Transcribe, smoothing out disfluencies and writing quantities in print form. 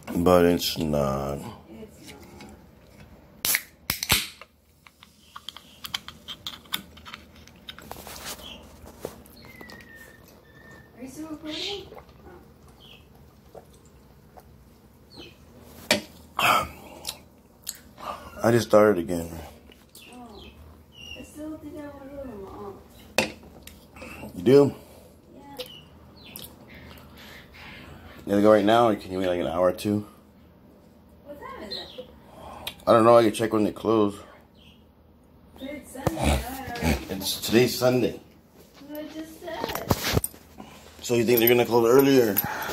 But it's not. It's not. Are you still recording? I just started again. Oh. I still think I want to go to mom. You do? Yeah. You gotta go right now, or can you wait like an hour or two? What time is it? I don't know. I can check when they close. It's Sunday. Today's Sunday. What I just said. So you think they're gonna close earlier?